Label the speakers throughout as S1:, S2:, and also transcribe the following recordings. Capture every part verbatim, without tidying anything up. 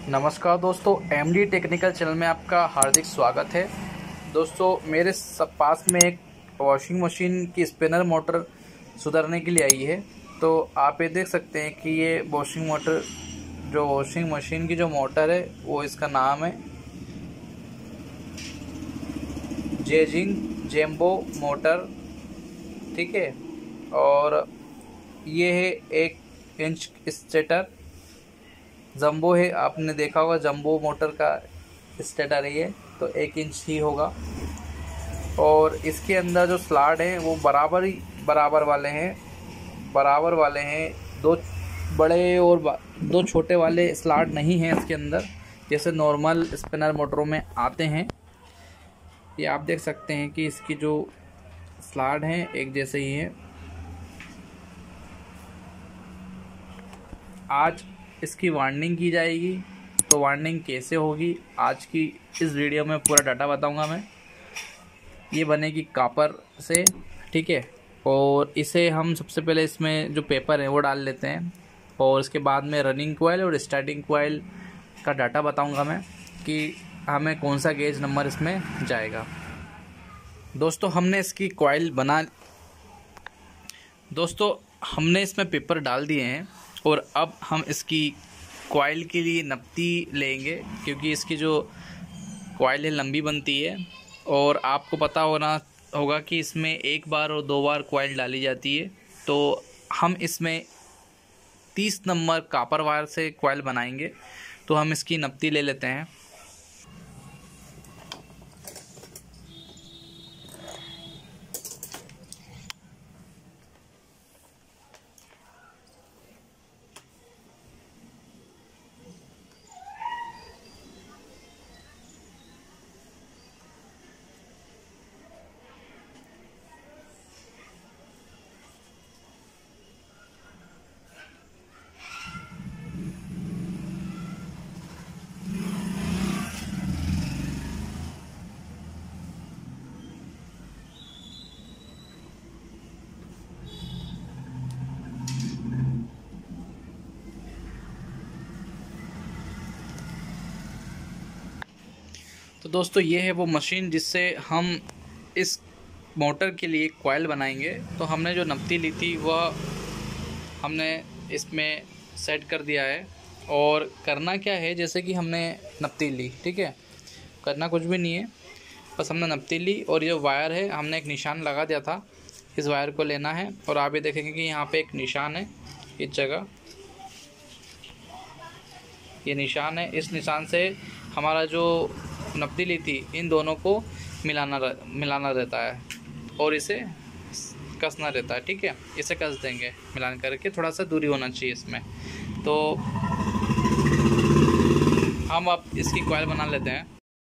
S1: नमस्कार दोस्तों, MD technical channel में आपका हार्दिक स्वागत है। दोस्तों, मेरे सब पास में एक वॉशिंग मशीन की स्पिनर मोटर सुधारने के लिए आई है। तो आप ये देख सकते हैं कि ये वॉशिंग मोटर जो वॉशिंग मशीन की जो मोटर है वो इसका नाम है जेजिंग जेम्बो मोटर, ठीक है। और ये है एक इंच स्टेटर जंबो है। आपने देखा होगा जंबो मोटर का स्टेटर है ये, तो एक इंच ही होगा। और इसके अंदर जो स्लॉट हैं वो बराबर ही बराबर वाले हैं बराबर वाले हैं दो बड़े और दो छोटे वाले स्लॉट नहीं हैं इसके अंदर, जैसे नॉर्मल स्पिनर मोटरों में आते हैं। ये आप देख सकते हैं कि इसकी जो स्लॉट हैं एक जैसे ही हैं। आज इसकी वार्निंग की जाएगी, तो वार्निंग कैसे होगी आज की इस वीडियो में पूरा डाटा बताऊंगा मैं। ये बनेगी कॉपर से, ठीक है। और इसे हम सबसे पहले इसमें जो पेपर है वो डाल लेते हैं, और इसके बाद में रनिंग कॉइल और स्टार्टिंग कॉइल का डाटा बताऊंगा मैं कि हमें कौन सा गेज नंबर इसमें जाएगा। दोस्तों हमने इसकी कॉइल बना दोस्तों हमने इसमें पेपर डाल दिए हैं, और अब हम इसकी कॉइल के लिए नपती लेंगे, क्योंकि इसकी जो कॉइल है लंबी बनती है। और आपको पता होना होगा कि इसमें एक बार और दो बार कॉइल डाली जाती है। तो हम इसमें तीस नंबर कॉपर वायर से कॉइल बनाएंगे, तो हम इसकी नपती ले लेते हैं। तो दोस्तों ये है वो मशीन जिससे हम इस मोटर के लिए कॉइल बनाएंगे। तो हमने जो नपती ली थी वह हमने इसमें सेट कर दिया है। और करना क्या है, जैसे कि हमने नपती ली, ठीक है, करना कुछ भी नहीं है, बस हमने नपती ली और ये वायर है हमने एक निशान लगा दिया था, इस वायर को लेना है। और आप ये देखेंगे कि यहाँ पे एक निशान है, इस जगह ये निशान है। इस निशान से हमारा जो नपती ली थी इन दोनों को मिलाना मिलाना रहता है और इसे कसना रहता है, ठीक है। इसे कस देंगे मिलान करके, थोड़ा सा दूरी होना चाहिए इसमें। तो हम अब इसकी कॉइल बना लेते हैं।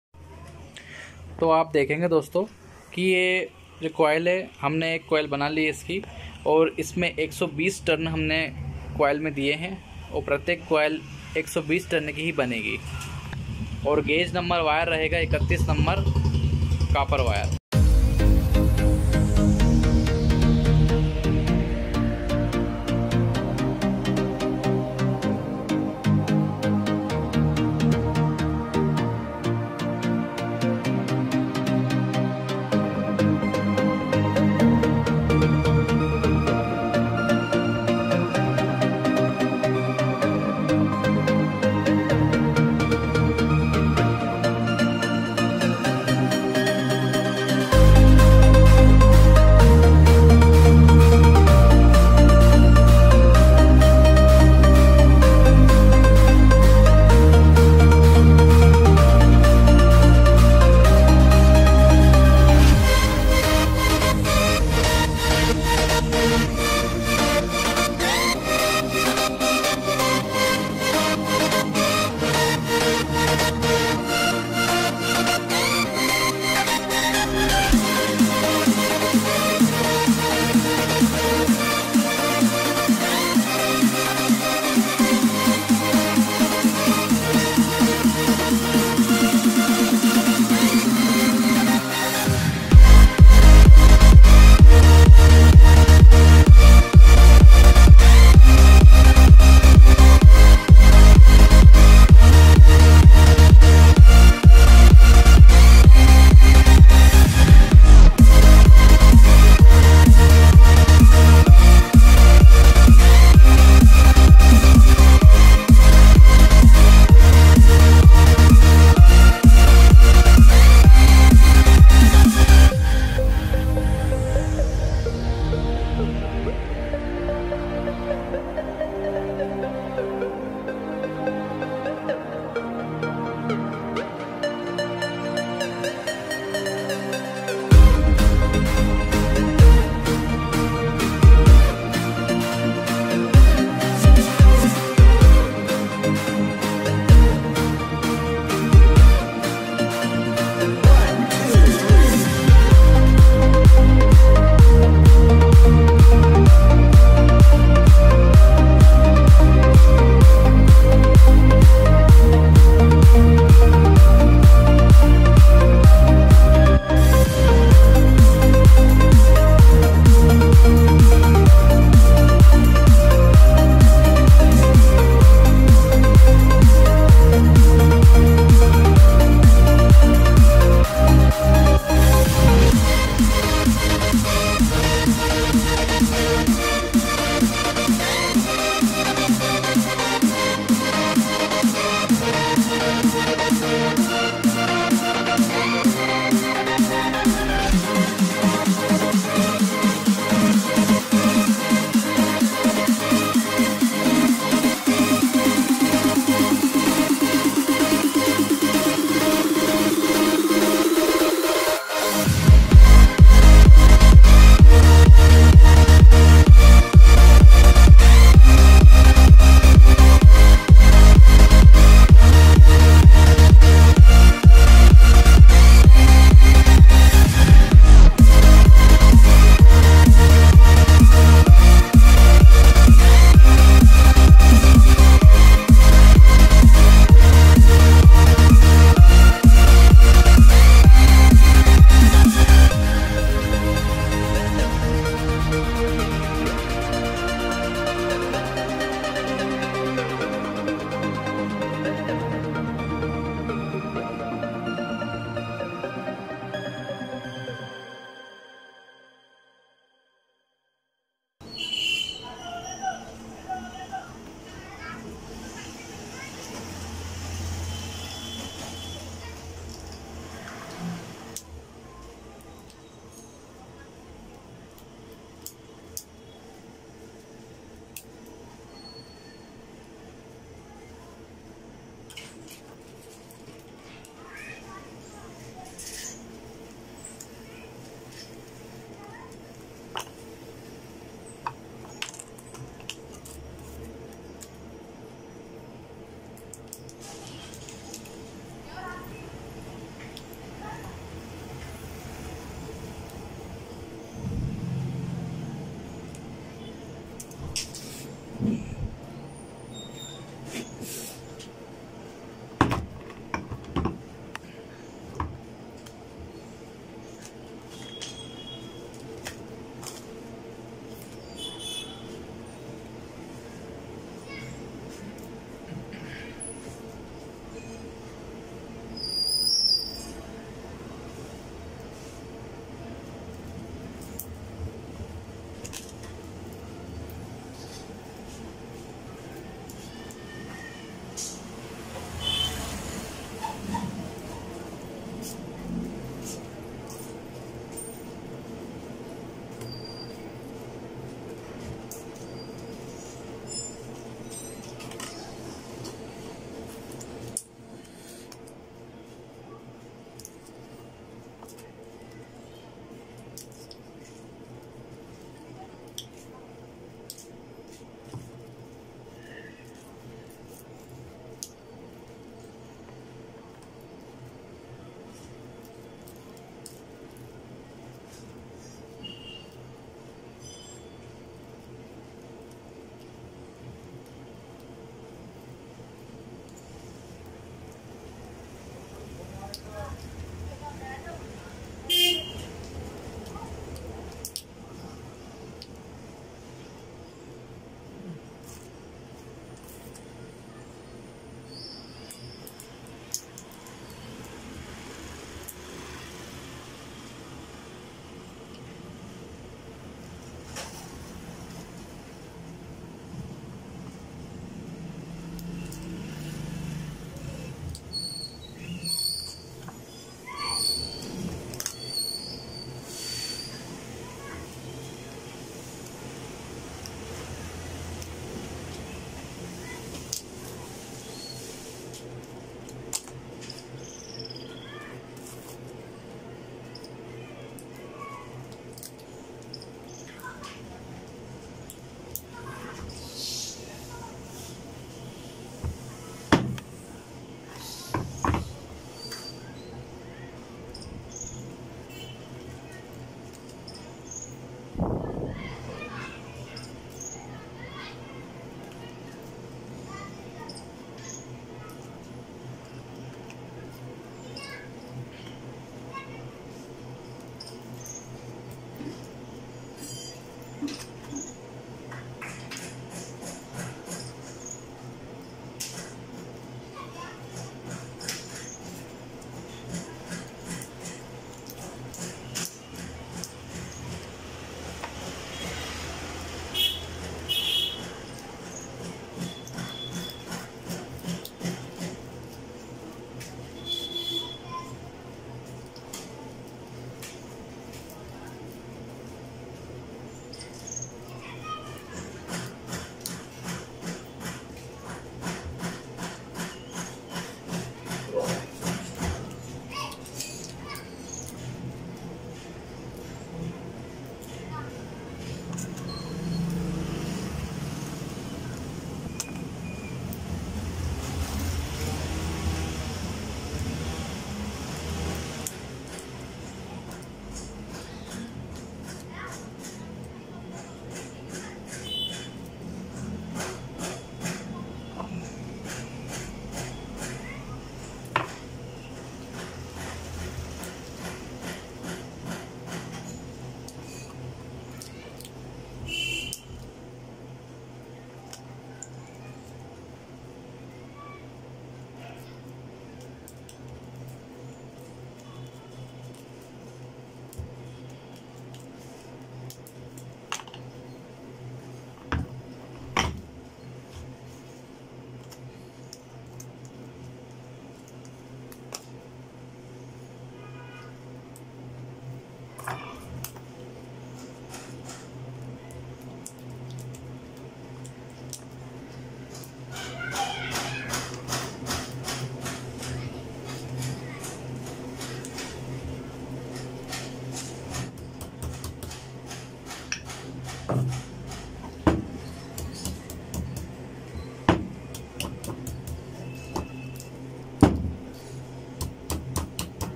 S1: तो आप देखेंगे दोस्तों कि ये जो कॉइल है हमने एक कॉइल बना ली है इसकी, और इसमें एक सौ बीस टर्न हमने कॉइल में दिए हैं, और प्रत्येक कॉइल एक सौ बीस टर्न की ही बनेगी। और गेज नंबर वायर रहेगा इकतीस नंबर कॉपर वायर।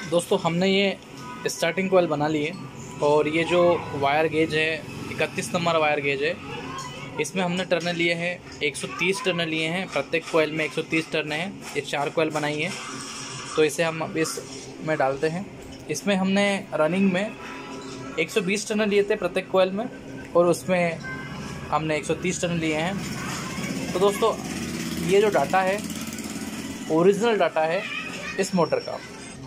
S1: दोस्तों हमने ये स्टार्टिंग कॉइल बना ली है और ये जो वायर गेज है इकतीस नंबर वायर गेज है, इसमें हमने टर्न लिए हैं एक सौ तीस टर्न लिए हैं। प्रत्येक कॉइल में एक सौ तीस टर्न हैं। ये चार कॉइल बनाई है, तो इसे हम अब इसमें डालते हैं। इसमें हमने रनिंग में एक सौ बीस टर्न लिए थे प्रत्येक कॉइल में, और उसमें हमने एक सौ तीस टर्न लिए हैं। तो दोस्तों ये जो डाटा है ओरिजिनल डाटा है इस मोटर का।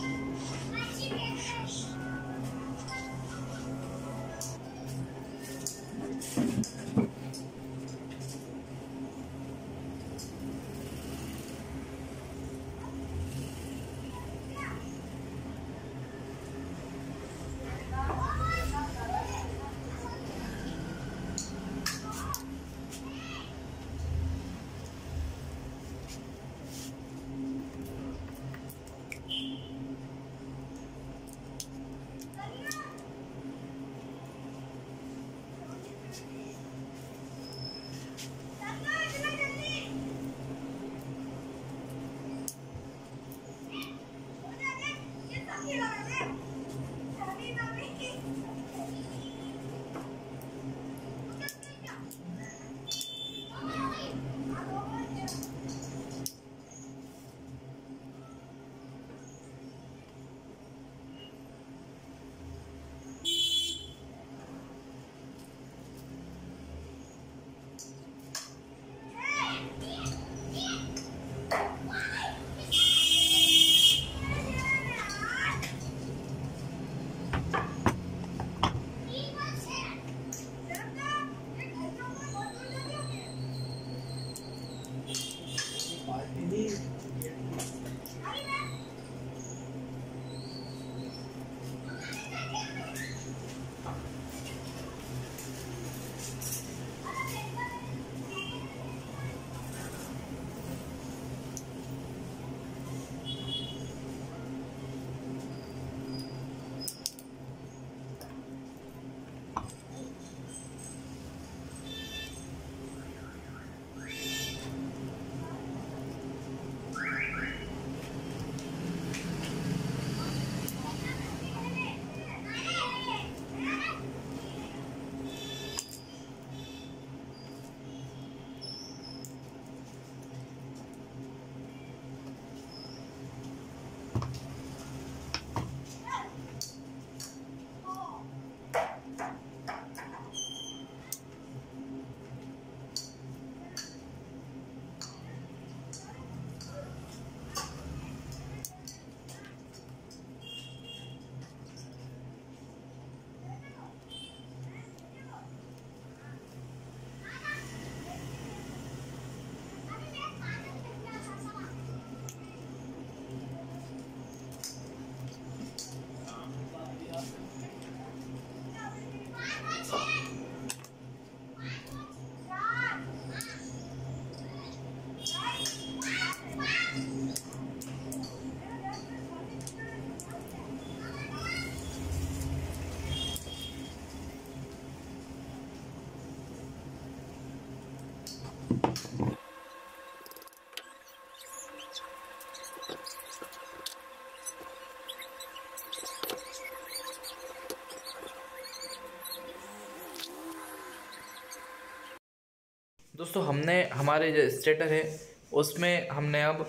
S1: दोस्तों हमने हमारे जो स्टेटर है उसमें हमने अब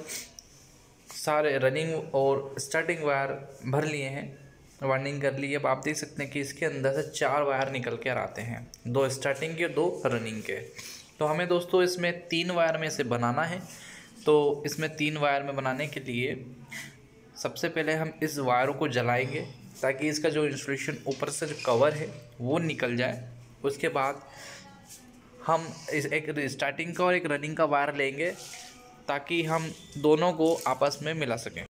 S1: सारे रनिंग और स्टार्टिंग वायर भर लिए हैं, वाइंडिंग कर ली है। अब आप देख सकते हैं कि इसके अंदर से चार वायर निकल कर आते हैं, दो स्टार्टिंग के दो रनिंग के। तो हमें दोस्तों इसमें तीन वायर में से बनाना है। तो इसमें तीन वायर में बनाने के लिए सबसे पहले हम इस वायर को जलाएंगे ताकि इसका जो इंसुलेशन ऊपर से जो कवर है वो निकल जाए। उसके बाद हम इस एक स्टार्टिंग का और एक रनिंग का वायर लेंगे ताकि हम दोनों को आपस में मिला सकें।